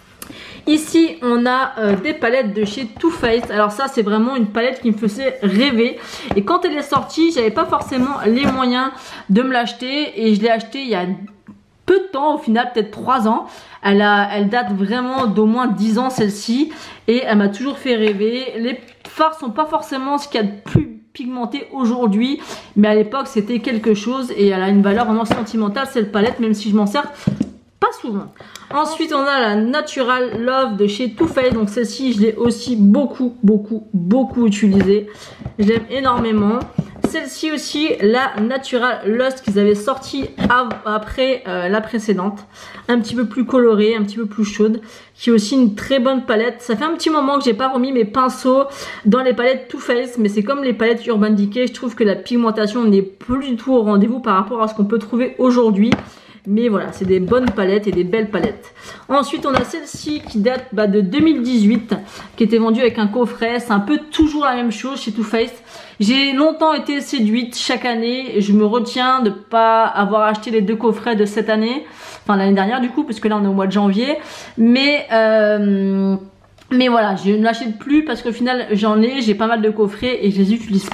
A: Ici on a euh, des palettes de chez Too Faced. Alors ça c'est vraiment une palette qui me faisait rêver. Et quand elle est sortie, j'avais pas forcément les moyens de me l'acheter. Et je l'ai acheté il y a peu de temps, au final peut-être trois ans. Elle, a, elle date vraiment d'au moins dix ans celle-ci. Et elle m'a toujours fait rêver. Les fards sont pas forcément ce qu'il y a de plus pigmenté aujourd'hui. Mais à l'époque c'était quelque chose. Et elle a une valeur vraiment sentimentale cette palette, même si je m'en sers pas souvent. Ensuite on a la Natural Love de chez Too Faced. Donc celle-ci je l'ai aussi beaucoup beaucoup beaucoup utilisée. Je l'aime énormément. Celle-ci aussi, la Natural Lust qu'ils avaient sorti après euh, la précédente. Un petit peu plus colorée, un petit peu plus chaude. Qui est aussi une très bonne palette. Ça fait un petit moment que j'ai pas remis mes pinceaux dans les palettes Too Faced. Mais c'est comme les palettes Urban Decay. Je trouve que la pigmentation n'est plus du tout au rendez-vous par rapport à ce qu'on peut trouver aujourd'hui. Mais voilà, c'est des bonnes palettes et des belles palettes. Ensuite, on a celle-ci qui date bah, de deux mille dix-huit, qui était vendue avec un coffret. C'est un peu toujours la même chose chez Too Faced. J'ai longtemps été séduite chaque année. Et je me retiens de ne pas avoir acheté les deux coffrets de cette année. Enfin, l'année dernière du coup, parce que là, on est au mois de janvier. Mais... Euh Mais voilà, je ne l'achète plus parce qu'au final j'en ai, j'ai pas mal de coffrets et je les utilise pas.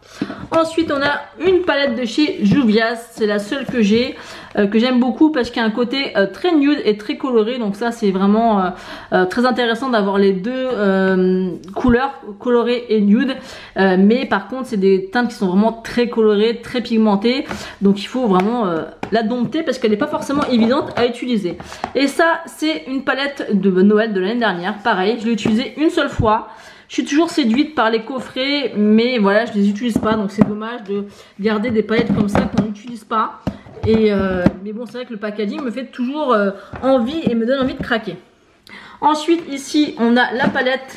A: Ensuite, on a une palette de chez Juvia's. C'est la seule que j'ai, euh, que j'aime beaucoup parce qu'il y a un côté euh, très nude et très coloré. Donc ça, c'est vraiment euh, euh, très intéressant d'avoir les deux euh, couleurs, coloré et nude. Euh, mais par contre, c'est des teintes qui sont vraiment très colorées, très pigmentées. Donc il faut vraiment euh, la dompter parce qu'elle n'est pas forcément évidente à utiliser. Et ça, c'est une palette de Noël de l'année dernière. Pareil, je l'ai utilisée une seule fois. Je suis toujours séduite par les coffrets, mais voilà, je les utilise pas, donc c'est dommage de garder des palettes comme ça qu'on n'utilise pas. Et euh, mais bon, c'est vrai que le packaging me fait toujours euh, envie et me donne envie de craquer. Ensuite, ici, on a la palette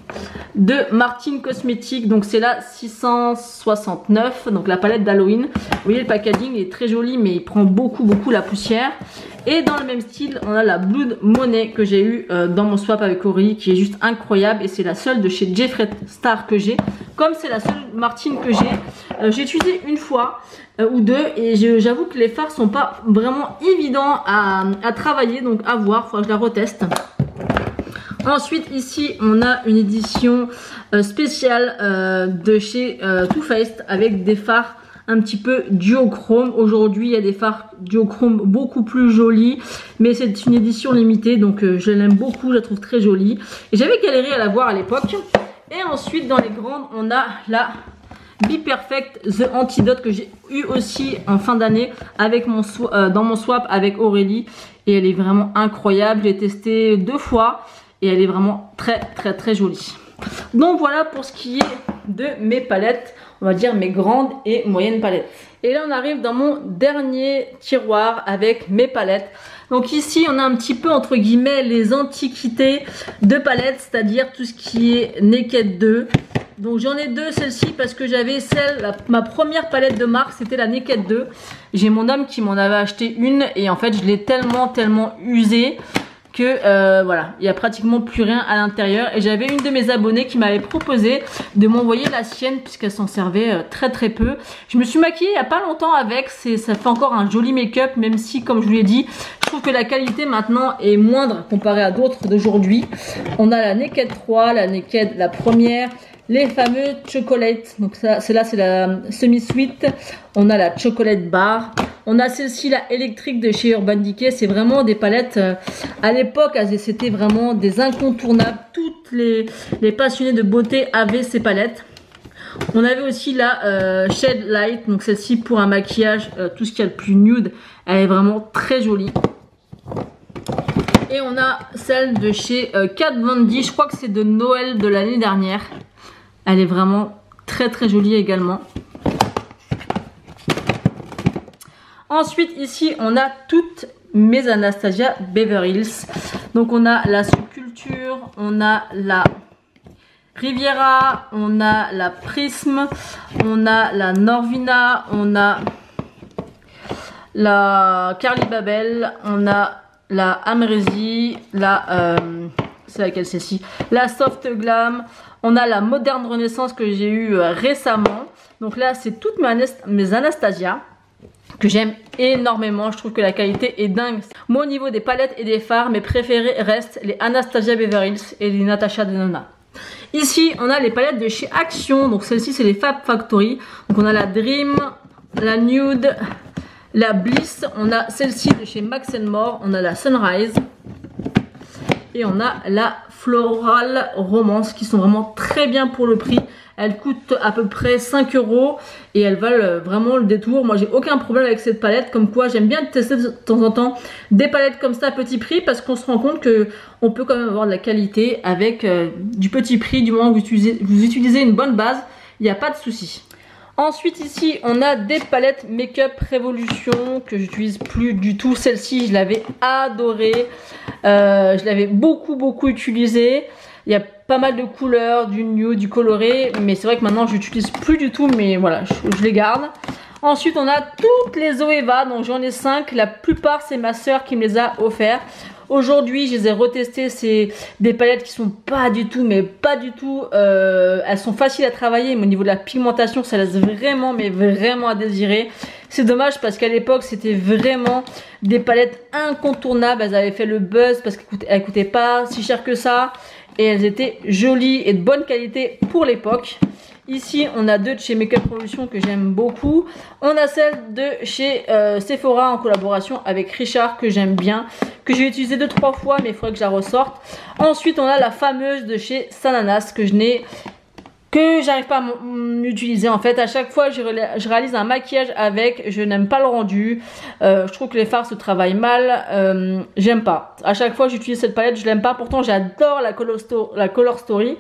A: de Martin Cosmetics, donc c'est la six cent soixante-neuf, donc la palette d'Halloween. Vous voyez, le packaging est très joli, mais il prend beaucoup beaucoup la poussière. Et dans le même style, on a la Blood Money que j'ai eu euh, dans mon swap avec Aurélie, qui est juste incroyable, et c'est la seule de chez Jeffree Star que j'ai. Comme c'est la seule Martin que j'ai, euh, j'ai utilisé une fois euh, ou deux, et j'avoue que les fards sont pas vraiment évidents à, à travailler, donc à voir, il faudra que je la reteste. Ensuite, ici, on a une édition euh, spéciale euh, de chez euh, Too Faced avec des fards un petit peu duochrome. Aujourd'hui, il y a des fards duochrome beaucoup plus jolis, mais c'est une édition limitée, donc euh, je l'aime beaucoup, je la trouve très jolie. Et j'avais galéré à la voir à l'époque. Et ensuite, dans les grandes, on a la Be Perfect The Antidote que j'ai eu aussi en fin d'année avec mon euh, dans mon swap avec Aurélie. Et elle est vraiment incroyable, je l'ai testée deux fois. Et elle est vraiment très très très jolie. Donc voilà pour ce qui est de mes palettes, on va dire mes grandes et moyennes palettes. Et là on arrive dans mon dernier tiroir avec mes palettes. Donc ici on a un petit peu entre guillemets les antiquités de palettes, c'est-à-dire tout ce qui est Naked deux. Donc j'en ai deux, celle-ci parce que j'avais celle, la, ma première palette de marque c'était la Naked deux. J'ai mon homme qui m'en avait acheté une et en fait je l'ai tellement tellement usée que euh, voilà, il n'y a pratiquement plus rien à l'intérieur. Et j'avais une de mes abonnées qui m'avait proposé de m'envoyer la sienne puisqu'elle s'en servait euh, très très peu. Je me suis maquillée il n'y a pas longtemps avec, ça fait encore un joli make-up, même si comme je vous l'ai dit, je trouve que la qualité maintenant est moindre comparée à d'autres d'aujourd'hui. On a la Naked trois, la Naked la première, les fameux chocolate, donc ça c'est là c'est la semi-sweet, on a la chocolate bar, on a celle-ci la électrique de chez Urban Decay. C'est vraiment des palettes euh, à l'époque c'était vraiment des incontournables, toutes les, les passionnés de beauté avaient ces palettes. On avait aussi la euh, Shade Light, donc celle-ci pour un maquillage euh, tout ce qu'il y a de plus nude, elle est vraiment très jolie. Et on a celle de chez euh, Kat Von D, je crois que c'est de Noël de l'année dernière. Elle est vraiment très très jolie également. Ensuite ici on a toutes mes Anastasia Beverly Hills. Donc on a la Subculture, on a la Riviera, on a la Prism, on a la Norvina, on a la Carly Babel, on a la Amrezy, la euh, c'est laquelle celle-ci, la Soft Glam. On a la Moderne Renaissance que j'ai eu euh, récemment. Donc là, c'est toutes mes, mes Anastasia que j'aime énormément. Je trouve que la qualité est dingue. Moi, au niveau des palettes et des fards, mes préférés restent les Anastasia Beverly Hills et les Natasha Denona. Ici, on a les palettes de chez Action. Donc celle-ci, c'est les Fab Factory. Donc on a la Dream, la Nude, la Bliss. On a celle-ci de chez Max and More. On a la Sunrise. Et on a la Floral Romance qui sont vraiment très bien pour le prix. Elles coûtent à peu près cinq euros et elles valent vraiment le détour. Moi j'ai aucun problème avec cette palette, comme quoi j'aime bien tester de temps en temps des palettes comme ça à petit prix parce qu'on se rend compte que on peut quand même avoir de la qualité avec euh, du petit prix. Du moment que vous utilisez, vous utilisez une bonne base, il n'y a pas de souci. Ensuite ici on a des palettes Make-up Révolution que j'utilise plus du tout. Celle-ci je l'avais adorée, euh, je l'avais beaucoup beaucoup utilisée. Il y a pas mal de couleurs, du nude, du coloré, mais c'est vrai que maintenant je l'utilise plus du tout, mais voilà, je, je les garde. Ensuite on a toutes les Zoeva, donc j'en ai cinq, la plupart c'est ma soeur qui me les a offerts. Aujourd'hui, je les ai retestées, c'est des palettes qui sont pas du tout, mais pas du tout, euh, elles sont faciles à travailler, mais au niveau de la pigmentation, ça laisse vraiment, mais vraiment à désirer. C'est dommage parce qu'à l'époque, c'était vraiment des palettes incontournables, elles avaient fait le buzz parce qu'elles coûtaient, elles coûtaient pas si cher que ça, et elles étaient jolies et de bonne qualité pour l'époque.
B: Ici, on a deux de chez Makeup Revolution que j'aime beaucoup. On a celle de chez euh, Sephora en collaboration avec Richard que j'aime bien, que j'ai utilisé deux trois fois, mais il faudrait que je la ressorte. Ensuite, on a la fameuse de chez Sananas que je n'ai que j'arrive pas à m'utiliser en fait. À chaque fois je, je réalise un maquillage avec, je n'aime pas le rendu, euh, je trouve que les fards se travaillent mal, euh, j'aime pas. À chaque fois j'utilise cette palette, je l'aime pas, pourtant j'adore la, la Color Story.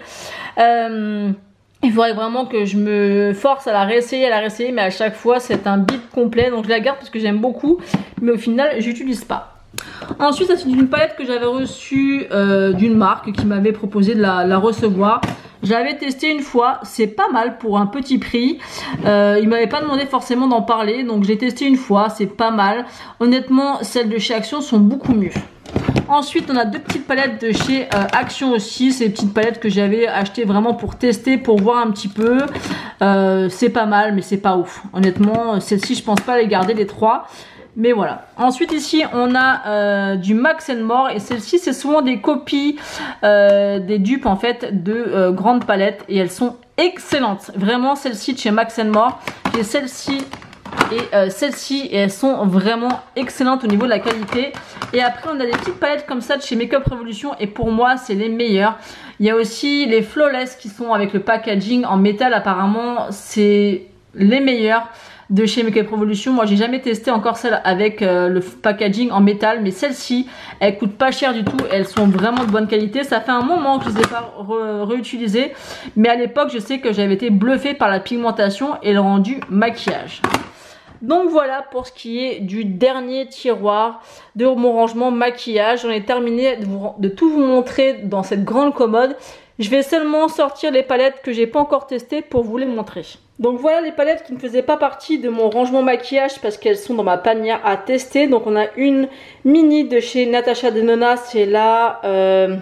B: Euh, il faudrait vraiment que je me force à la réessayer, à la réessayer, mais à chaque fois c'est un bide complet, donc je la garde parce que j'aime beaucoup, mais au final j'utilise pas. Ensuite, c'est une palette que j'avais reçue euh, d'une marque qui m'avait proposé de la, la recevoir. J'avais testé une fois, c'est pas mal pour un petit prix. Euh, il m'avait pas demandé forcément d'en parler, donc j'ai testé une fois, c'est pas mal. Honnêtement, celles de chez Action sont beaucoup mieux. Ensuite, on a deux petites palettes de chez euh, Action aussi. Ces petites palettes que j'avais achetées vraiment pour tester, pour voir un petit peu. Euh, c'est pas mal, mais c'est pas ouf. Honnêtement, celles-ci, je pense pas les garder les trois. Mais voilà. Ensuite ici on a euh, du Max and More et celles-ci c'est souvent des copies, euh, des dupes en fait de euh, grandes palettes et elles sont excellentes. Vraiment celles-ci de chez Max and More. J'ai celle-ci et euh, celle-ci et elles sont vraiment excellentes au niveau de la qualité. Et après on a des petites palettes comme ça de chez Makeup Revolution et pour moi c'est les meilleures. Il y a aussi les Flawless qui sont avec le packaging en métal, apparemment c'est les meilleurs de chez Makeup Revolution. Moi j'ai jamais testé encore celle avec euh, le packaging en métal, mais celles-ci elles coûtent pas cher du tout, elles sont vraiment de bonne qualité. Ça fait un moment que je les ai pas re réutilisées, mais à l'époque je sais que j'avais été bluffée par la pigmentation et le rendu maquillage. Donc voilà pour ce qui est du dernier tiroir de mon rangement maquillage. J'en ai terminé de, vous, de tout vous montrer dans cette grande commode. Je vais seulement sortir les palettes que j'ai pas encore testées pour vous les montrer. Donc voilà les palettes qui ne faisaient pas partie de mon rangement maquillage parce qu'elles sont dans ma panière à tester. Donc on a une mini de chez Natasha Denona, c'est la, euh,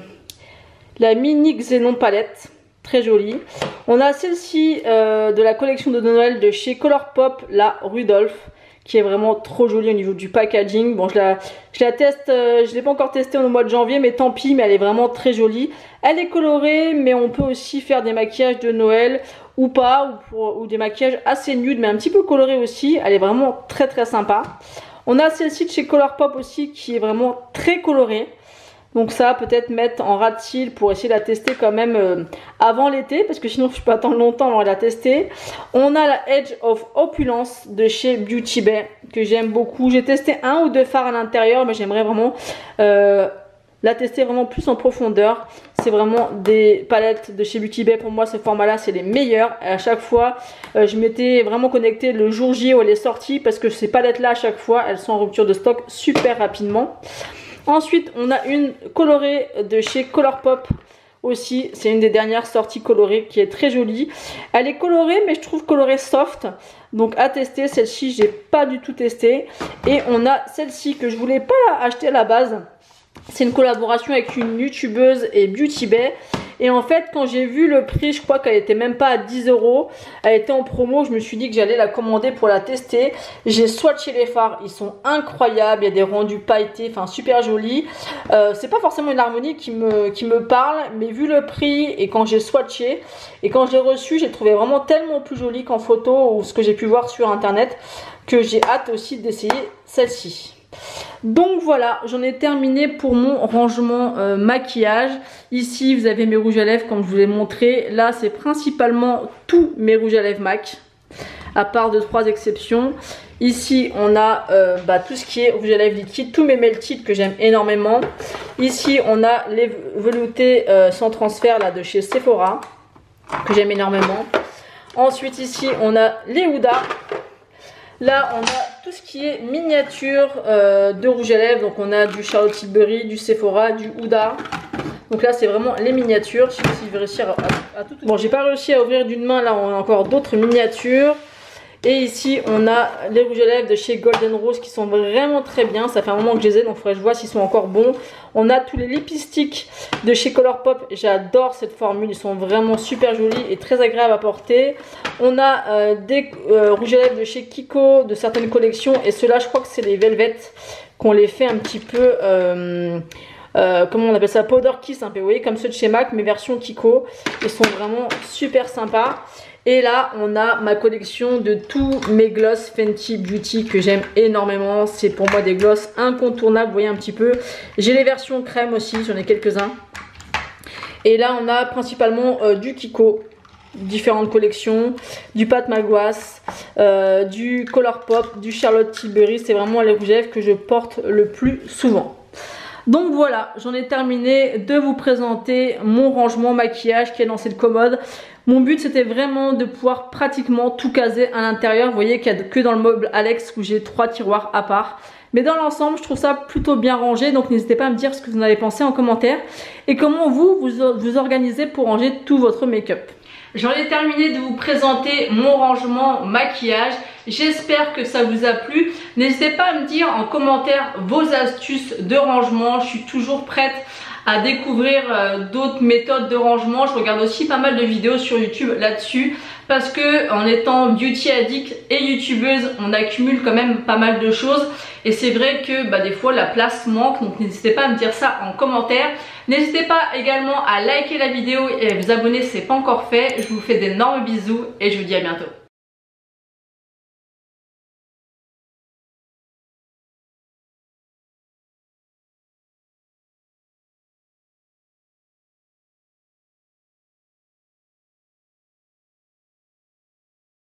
B: la mini Xenon palette, très jolie. On a celle-ci euh, de la collection de Noël de chez Colourpop, la Rudolph, qui est vraiment trop jolie au niveau du packaging. Bon, je la, je la teste, euh, je l'ai pas encore testée au mois de janvier, mais tant pis, mais elle est vraiment très jolie. Elle est colorée, mais on peut aussi faire des maquillages de Noël ou pas, ou, pour, ou des maquillages assez nudes, mais un petit peu colorés aussi. Elle est vraiment très très sympa. On a celle-ci de chez Colourpop aussi, qui est vraiment très colorée. Donc ça, peut-être mettre en ras de cils pour essayer de la tester quand même euh, avant l'été, parce que sinon je peux attendre longtemps avant de la tester. On a la Edge of Opulence de chez Beauty Bay, que j'aime beaucoup. J'ai testé un ou deux fards à l'intérieur, mais j'aimerais vraiment euh, la tester vraiment plus en profondeur. C'est vraiment des palettes de chez Beauty Bay. Pour moi, ce format-là, c'est les meilleurs. À chaque fois, euh, je m'étais vraiment connectée le jour J où elle est sortie, parce que ces palettes-là, à chaque fois, elles sont en rupture de stock super rapidement. Ensuite, on a une colorée de chez Colourpop aussi. C'est une des dernières sorties colorées qui est très jolie. Elle est colorée, mais je trouve colorée soft. Donc à tester, celle-ci, j'ai pas du tout testé. Et on a celle-ci que je voulais pas acheter à la base. C'est une collaboration avec une youtubeuse et Beauty Bay. Et en fait, quand j'ai vu le prix, je crois qu'elle était même pas à dix euros. Elle était en promo, je me suis dit que j'allais la commander pour la tester. J'ai swatché les fards, ils sont incroyables. Il y a des rendus pailletés, enfin super jolis. Euh, c'est pas forcément une harmonie qui me, qui me parle, mais vu le prix et quand j'ai swatché et quand je l'ai reçu, j'ai trouvé vraiment tellement plus joli qu'en photo ou ce que j'ai pu voir sur internet que j'ai hâte aussi d'essayer celle-ci. Donc voilà, j'en ai terminé pour mon rangement euh, maquillage. Ici vous avez mes rouges à lèvres comme je vous l'ai montré. Là c'est principalement tous mes rouges à lèvres MAC, à part de trois exceptions. Ici on a euh, bah, tout ce qui est rouge à lèvres liquide, tous mes melted que j'aime énormément. Ici on a les veloutés euh, sans transfert là de chez Sephora que j'aime énormément. Ensuite ici on a les Huda. Là on a tout ce qui est miniature euh, de rouge à lèvres. Donc on a du Charlotte Tilbury, du Sephora, du Huda. Donc là c'est vraiment les miniatures. Je sais pas si je vais réussir à, à, à tout. Bon, j'ai pas réussi à ouvrir d'une main. Là on a encore d'autres miniatures. Et ici on a les rouges à lèvres de chez Golden Rose qui sont vraiment très bien. Ça fait un moment que je les ai, donc il faudrait que je vois s'ils sont encore bons. On a tous les lipsticks de chez Colourpop. J'adore cette formule, ils sont vraiment super jolis et très agréables à porter. On a euh, des euh, rouges à lèvres de chez Kiko de certaines collections. Et ceux-là je crois que c'est les Velvet, qu'on les fait un petit peu... Euh, Euh, comment on appelle ça, powder kiss un peu, vous voyez, comme ceux de chez MAC mais version Kiko. Ils sont vraiment super sympas. Et là, on a ma collection de tous mes gloss Fenty Beauty que j'aime énormément. C'est pour moi des gloss incontournables, vous voyez un petit peu. J'ai les versions crème aussi, j'en ai quelques-uns. Et là, on a principalement euh, du Kiko, différentes collections, du Pat McGrath, euh, du Colourpop, du Charlotte Tilbury. C'est vraiment les rouges à lèvres que je porte le plus souvent. Donc voilà, j'en ai terminé de vous présenter mon rangement maquillage qui est dans cette commode. Mon but c'était vraiment de pouvoir pratiquement tout caser à l'intérieur. Vous voyez qu'il n'y a que dans le meuble Alex où j'ai trois tiroirs à part. Mais dans l'ensemble, je trouve ça plutôt bien rangé. Donc n'hésitez pas à me dire ce que vous en avez pensé en commentaire. Et comment vous vous, vous organisez pour ranger tout votre make-up.
A: J'en ai terminé de vous présenter mon rangement maquillage. J'espère que ça vous a plu. N'hésitez pas à me dire en commentaire vos astuces de rangement. Je suis toujours prête à découvrir euh, d'autres méthodes de rangement. Je regarde aussi pas mal de vidéos sur YouTube là-dessus. Parce que en étant beauty addict et youtubeuse, on accumule quand même pas mal de choses. Et c'est vrai que bah, des fois la place manque. Donc n'hésitez pas à me dire ça en commentaire. N'hésitez pas également à liker la vidéo et à vous abonner si ce n'est pas encore fait. Je vous fais d'énormes bisous et je vous dis à bientôt.